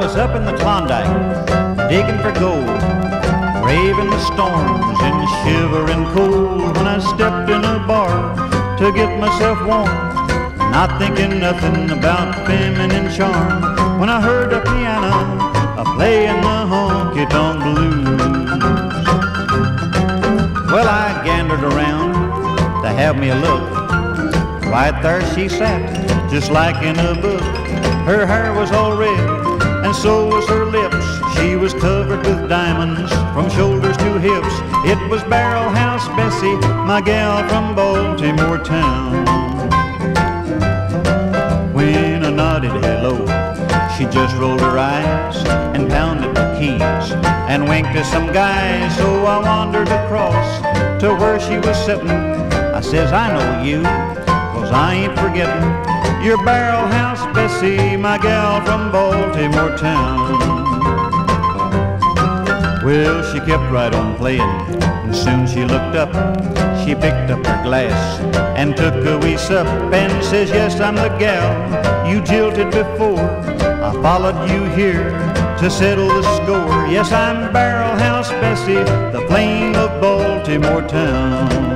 was up in the Klondike, digging for gold, braving the storms and shivering cold, when I stepped in a bar to get myself warm, not thinking nothing about feminine charm, when I heard a piano playing the honky-tonk blues. Well, I gandered around to have me a look. Right there she sat, just like in a book. Her hair was all red, and so was her lips. She was covered with diamonds from shoulders to hips. It was Barrel House Bessie, my gal from Baltimore town. When I nodded hello, she just rolled her eyes and pounded the keys and winked at some guys. So I wandered across to where she was sitting. I says, I know you, 'cause I ain't forgetting. You're Barrel House Bessie, my gal from Baltimore town. Well, she kept right on playing, and soon she looked up. She picked up her glass and took a wee sup and says, yes, I'm the gal you jilted before. I followed you here to settle the score. Yes, I'm Barrel House Bessie, the flame of Baltimore town.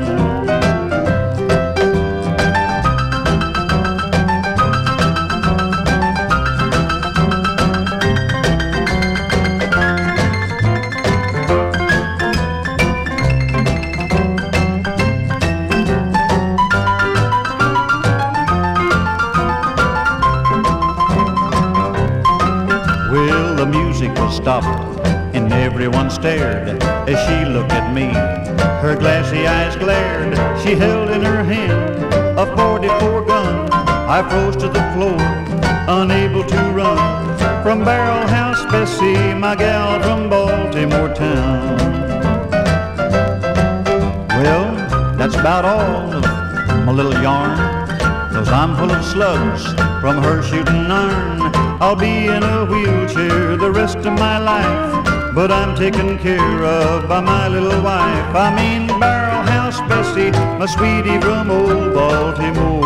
Well, the music was stopped and everyone stared as she looked at me. Her glassy eyes glared. She held in her hand a .44 gun. I froze to the floor, unable to run from Barrel House Bessie, my gal from Baltimore town. Well, that's about all of my little yarn, 'cause I'm full of slugs from her shooting iron. I'll be in a wheelchair the rest of my life, but I'm taken care of by my little wife. I mean Barrel House Bessie, my sweetie from old Baltimore.